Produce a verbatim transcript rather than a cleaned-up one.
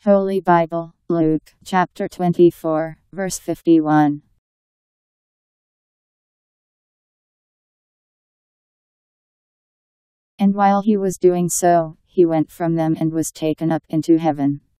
Holy Bible, Luke, chapter twenty-four, verse fifty-one. And while he was doing so, he went from them and was taken up into heaven.